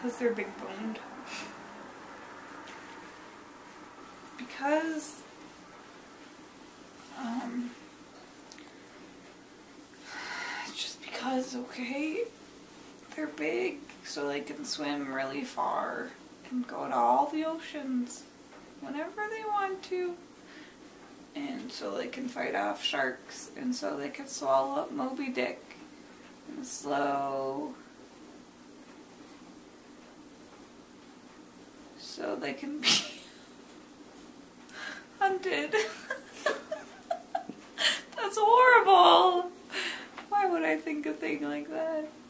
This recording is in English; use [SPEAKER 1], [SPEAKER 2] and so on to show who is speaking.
[SPEAKER 1] Because they're big boned. Because just because, okay, they're big, so they can swim really far and go to all the oceans whenever they want to, and so they can fight off sharks, and so they can swallow up Moby Dick and slow, so they can be hunted. That's horrible. Why would I think a thing like that?